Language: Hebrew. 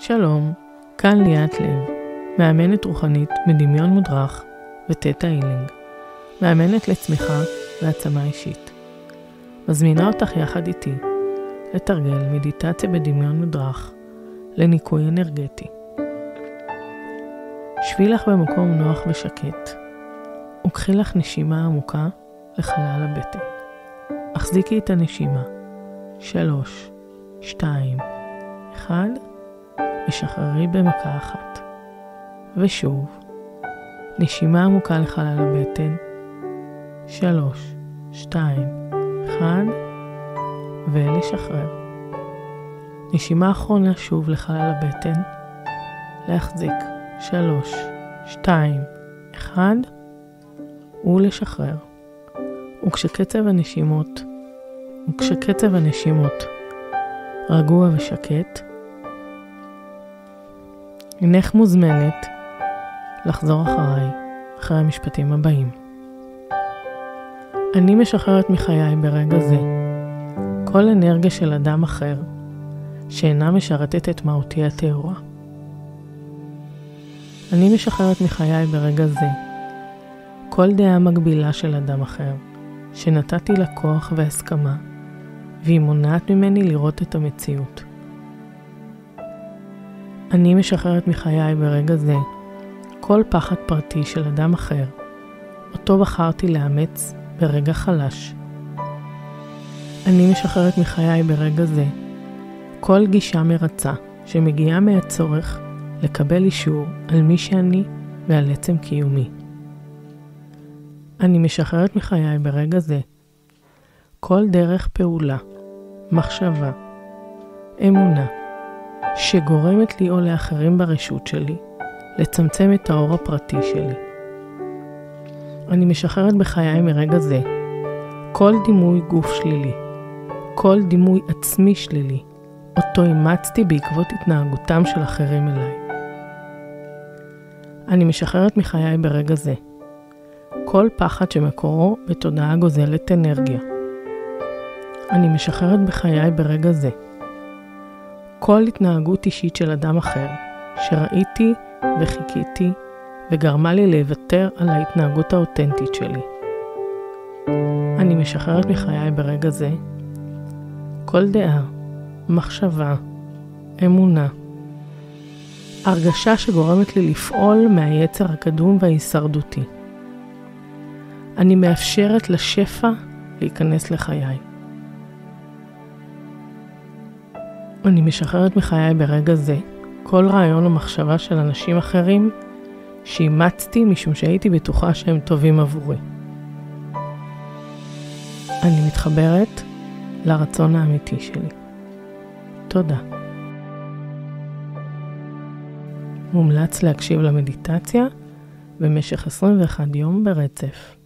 שלום, כאן ליאת לב, מאמנת רוחנית מדמיון מודרך וטטה הילינג, מאמנת לצמיחה והעצמה אישית. מזמינה אותך יחד איתי לתרגל מדיטציה בדמיון מודרך לניקוי אנרגטי. שבי לך במקום נוח ושקט, וקחי לך נשימה עמוקה לחלל הבטן. החזיקי את הנשימה 3, 2, 1 ושחררי במכה אחת. ושוב, נשימה עמוקה לחלל הבטן 3, 2, 1 ולשחרר. נשימה אחרונה שוב לחלל הבטן, להחזיק 3, 2, 1 ולשחרר. וכשקצב הנשימות רגוע ושקט, הנך מוזמנת לחזור אחרי המשפטים הבאים. אני משחררת מחיי ברגע זה כל אנרגיה של אדם אחר שאינה משרתת את מהותי הטהורה. אני משחררת מחיי ברגע זה כל דעה מגבילה של אדם אחר שנתתי לה כוח והסכמה, והיא מונעת ממני לראות את המציאות. אני משחררת מחיי ברגע זה כל פחד פרטי של אדם אחר, אותו בחרתי לאמץ ברגע חלש. אני משחררת מחיי ברגע זה כל גישה מרצה שמגיעה מהצורך לקבל אישור על מי שאני ועל עצם קיומי. אני משחררת מחיי ברגע זה כל דרך פעולה, מחשבה, אמונה, שגורמת לי או לאחרים ברשות שלי לצמצם את האור הפרטי שלי. אני משחררת בחיי מרגע זה כל דימוי גוף שלילי, כל דימוי עצמי שלילי, אותו אימצתי בעקבות התנהגותם של אחרים אליי. אני משחררת מחיי ברגע זה כל פחד שמקורו בתודעה גוזלת אנרגיה. אני משחררת בחיי ברגע זה כל התנהגות אישית של אדם אחר שראיתי וחיכיתי וגרמה לי לוותר על ההתנהגות האותנטית שלי. אני משחררת מחיי ברגע זה כל דעה, מחשבה, אמונה, הרגשה שגורמת לי לפעול מהיצר הקדום וההישרדותי. אני מאפשרת לשפע להיכנס לחיי. אני משחררת מחיי ברגע זה כל רעיון או מחשבה של אנשים אחרים שאימצתי משום שהייתי בטוחה שהם טובים עבורי. אני מתחברת לרצון האמיתי שלי. תודה. מומלץ להקשיב למדיטציה במשך 21 יום ברצף.